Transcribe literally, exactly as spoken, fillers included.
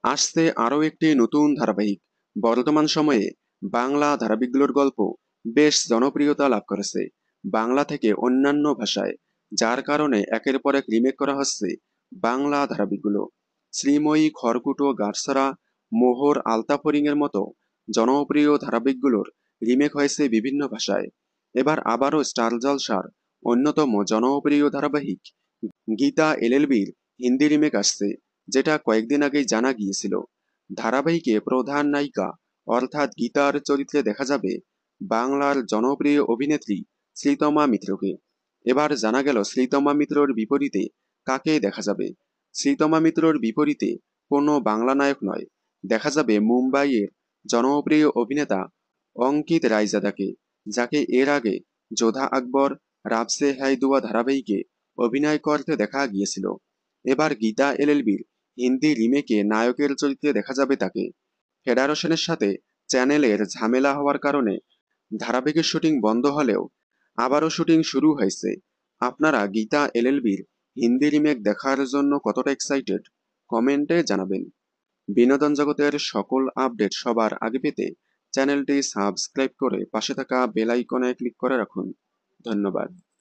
আসছে আরও একটি নতুন ধারাবাহিক। বর্তমান সময়ে বাংলা ধারাবাহিকগুলোর গল্প বেশ জনপ্রিয়তা লাভ করেছে বাংলা থেকে অন্যান্য ভাষায়, যার কারণে একের পর এক রিমেক করা হচ্ছে বাংলা ধারাবাহিকগুলো। শ্রীময়ী, খড়কুটো, গাছছড়া, মোহর, আলতাফরিং এর মতো জনপ্রিয় ধারাবাহিকগুলোর রিমেক হয়েছে বিভিন্ন ভাষায়। এবার আবারও স্টার জলসার অন্যতম জনপ্রিয় ধারাবাহিক গীতা এলএলবির হিন্দি রিমেক আসছে, যেটা কয়েকদিন আগেই জানা গিয়েছিল। ধারাবাহিকে প্রধান নায়িকা অর্থাৎ গীতার চরিত্রে দেখা যাবে বাংলার জনপ্রিয় অভিনেত্রী শ্রীতমা মিত্রকে। এবার জানা গেল শ্রীতমা মিত্রর বিপরীতে কাকে দেখা যাবে। শ্রীতমা মিত্রর বিপরীতে কোনো বাংলা নায়ক নয়, দেখা যাবে মুম্বাইয়ের জনপ্রিয় অভিনেতা অঙ্কিত রায়জাদাকে, যাকে এর আগে যোধা আকবর, রাবসে হ্যায় দুয়া ধারাবাহিকে অভিনয় করতে দেখা গিয়েছিল। এবার গীতা এলএলবির হিন্দি রিমেকে নায়কের চরিত্রে দেখা যাবে তাকে। ফেডারেশনের সাথে চ্যানেলের ঝামেলা হওয়ার কারণে ধারাবাহিকের শুটিং বন্ধ হলেও আবারও শুটিং শুরু হয়েছে। আপনারা গীতা এলএলবির হিন্দি রিমেক দেখার জন্য কতটা এক্সাইটেড কমেন্টে জানাবেন। বিনোদন জগতের সকল আপডেট সবার আগে পেতে চ্যানেলটি সাবস্ক্রাইব করে পাশে থাকা বেল আইকনে ক্লিক করে রাখুন। ধন্যবাদ।